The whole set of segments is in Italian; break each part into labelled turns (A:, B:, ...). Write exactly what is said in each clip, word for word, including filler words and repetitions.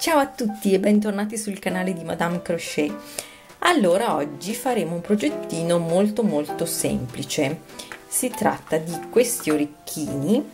A: Ciao a tutti e bentornati sul canale di Madame Crochet. Allora, oggi faremo un progettino molto molto semplice. Si tratta di questi orecchini,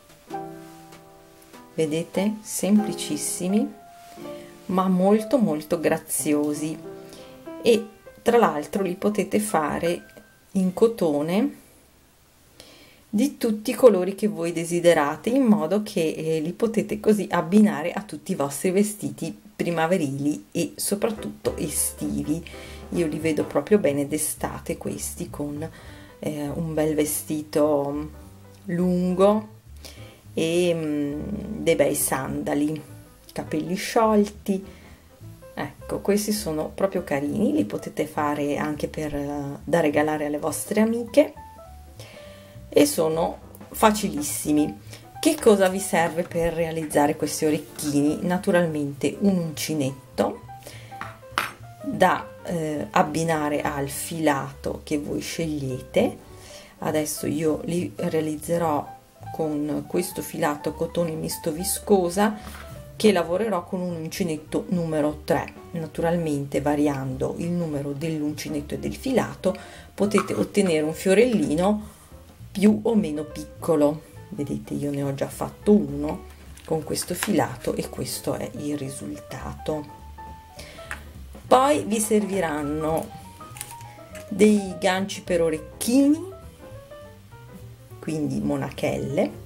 A: vedete, semplicissimi ma molto molto graziosi, e tra l'altro li potete fare in cotone di tutti i colori che voi desiderate, in modo che eh, li potete così abbinare a tutti i vostri vestiti primaverili e soprattutto estivi. Io li vedo proprio bene d'estate questi, con eh, un bel vestito lungo e mh, dei bei sandali, capelli sciolti. Ecco, questi sono proprio carini, li potete fare anche per uh, da regalare alle vostre amiche e sono facilissimi. Che cosa vi serve per realizzare questi orecchini? Naturalmente un uncinetto da eh, abbinare al filato che voi scegliete. Adesso io li realizzerò con questo filato cotone misto viscosa, che lavorerò con un uncinetto numero tre. Naturalmente, variando il numero dell'uncinetto e del filato, potete ottenere un fiorellino più o meno piccolo. Vedete, io ne ho già fatto uno con questo filato e questo è il risultato. Poi vi serviranno dei ganci per orecchini, quindi monachelle.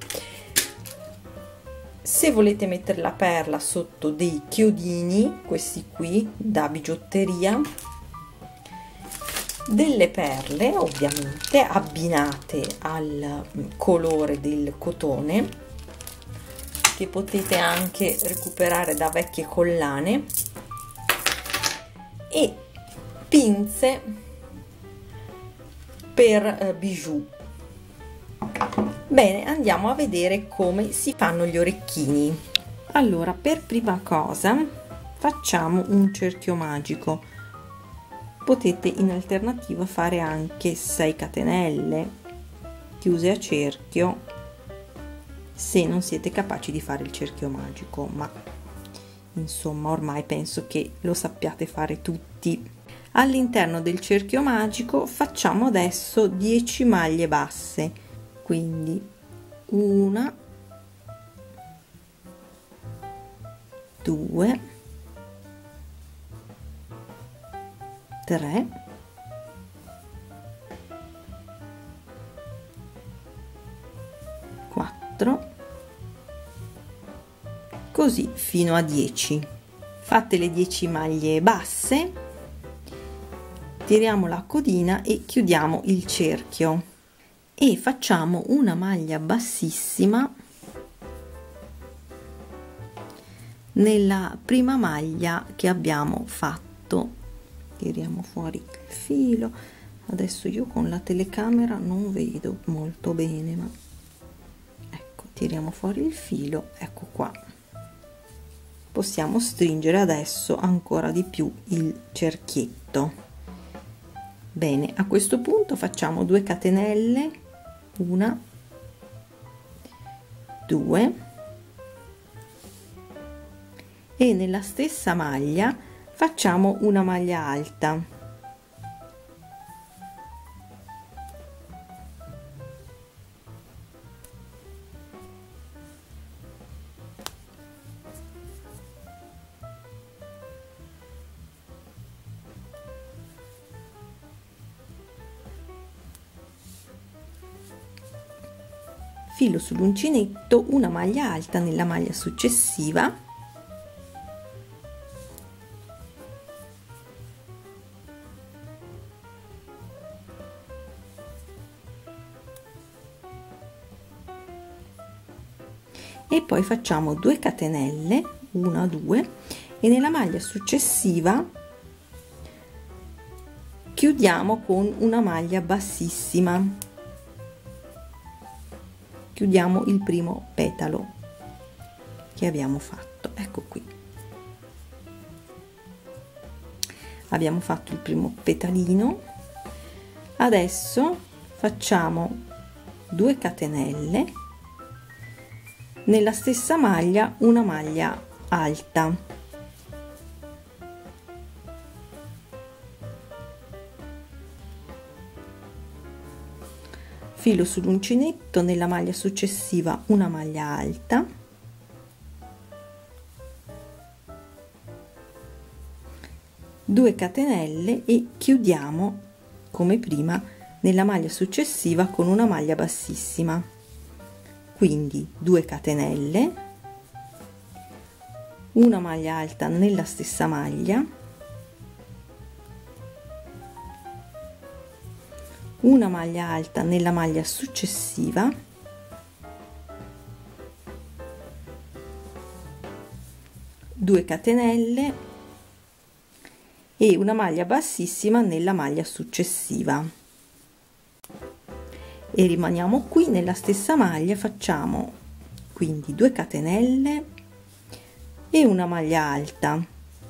A: Se volete mettere la perla sotto, dei chiodini, questi qui da bigiotteria, delle perle ovviamente abbinate al colore del cotone, che potete anche recuperare da vecchie collane, e pinze per eh, bijou. Bene, andiamo a vedere come si fanno gli orecchini. Allora, per prima cosa facciamo un cerchio magico. Potete in alternativa fare anche sei catenelle chiuse a cerchio se non siete capaci di fare il cerchio magico, ma insomma ormai penso che lo sappiate fare tutti. All'interno del cerchio magico facciamo adesso dieci maglie basse, quindi una, due, tre, quattro, così fino a dieci. Fatte le dieci maglie basse, tiriamo la codina e chiudiamo il cerchio e facciamo una maglia bassissima nella prima maglia che abbiamo fatto. Tiriamo fuori il filo. Adesso io con la telecamera non vedo molto bene, ma ecco, tiriamo fuori il filo, ecco qua. Possiamo stringere adesso ancora di più il cerchietto. Bene, a questo punto facciamo due catenelle, una, due, e nella stessa maglia facciamo una maglia alta. Filo sull'uncinetto, una maglia alta nella maglia successiva, e poi facciamo due catenelle, una, due, e nella maglia successiva chiudiamo con una maglia bassissima. Chiudiamo il primo petalo che abbiamo fatto, ecco qui. Abbiamo fatto il primo petalino. Adesso facciamo due catenelle nella stessa maglia, una maglia alta, filo sull'uncinetto, nella maglia successiva una maglia alta, due catenelle e chiudiamo come prima nella maglia successiva con una maglia bassissima, quindi due catenelle, una maglia alta nella stessa maglia, una maglia alta nella maglia successiva, due catenelle e una maglia bassissima nella maglia successiva, e rimaniamo qui nella stessa maglia. Facciamo quindi due catenelle e una maglia alta,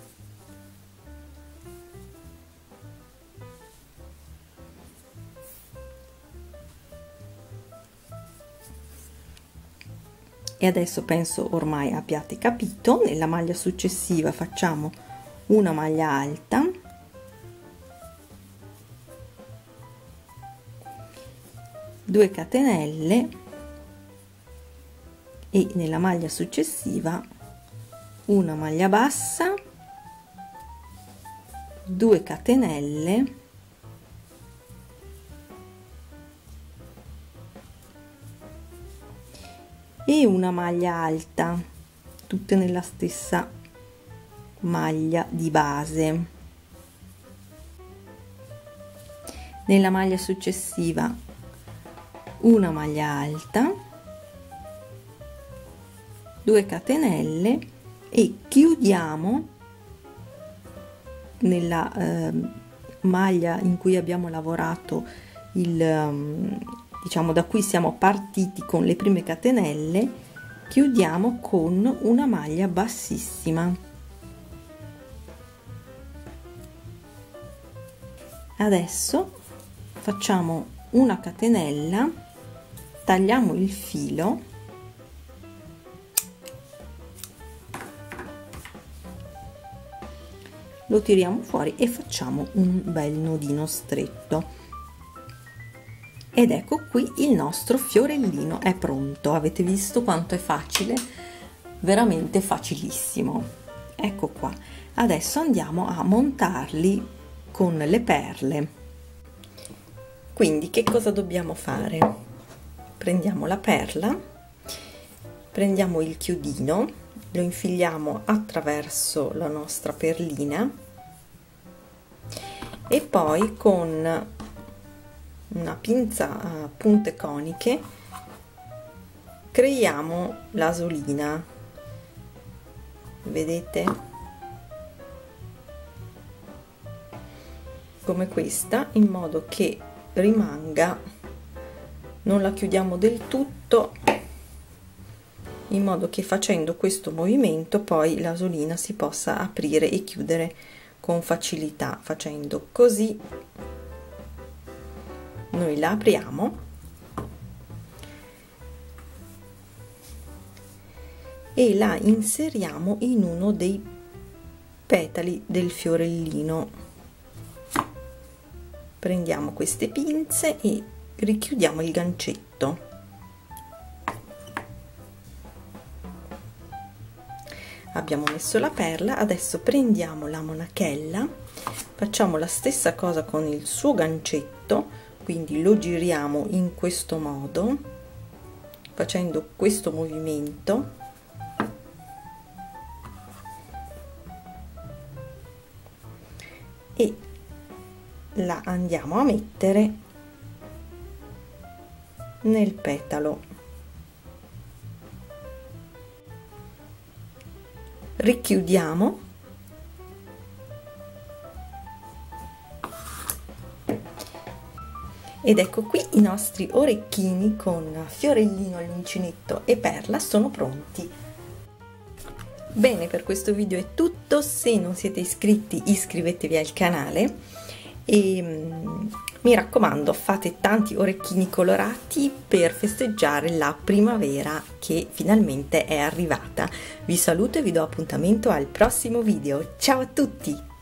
A: e adesso penso ormai abbiate capito. Nella maglia successiva facciamo una maglia alta, due catenelle e nella maglia successiva una maglia bassa, due catenelle e una maglia alta, tutte nella stessa maglia di base. Nella maglia successiva una maglia alta, due catenelle e chiudiamo nella eh, maglia in cui abbiamo lavorato il um, diciamo da cui siamo partiti con le prime catenelle, chiudiamo con una maglia bassissima. Adesso facciamo una catenella, tagliamo il filo, lo tiriamo fuori e facciamo un bel nodino stretto. Ed ecco qui il nostro fiorellino è pronto. Avete visto quanto è facile? Veramente facilissimo. Ecco qua. Adesso andiamo a montarli con le perle. Quindi che cosa dobbiamo fare? Prendiamo la perla, prendiamo il chiodino, lo infiliamo attraverso la nostra perlina e poi con una pinza a punte coniche creiamo l'asolina, vedete, come questa, in modo che rimanga, non la chiudiamo del tutto, in modo che facendo questo movimento poi l'asolina si possa aprire e chiudere con facilità. Facendo così noi la apriamo e la inseriamo in uno dei petali del fiorellino. Prendiamo queste pinze e richiudiamo il gancetto. Abbiamo messo la perla, adesso prendiamo la monachella, facciamo la stessa cosa con il suo gancetto, quindi lo giriamo in questo modo, facendo questo movimento, e la andiamo a mettere nel petalo. Richiudiamo ed ecco qui i nostri orecchini con fiorellino, all'uncinetto e perla sono pronti. Bene, per questo video è tutto. Se non siete iscritti, iscrivetevi al canale e mm, mi raccomando, fate tanti orecchini colorati per festeggiare la primavera che finalmente è arrivata. Vi saluto e vi do appuntamento al prossimo video. Ciao a tutti!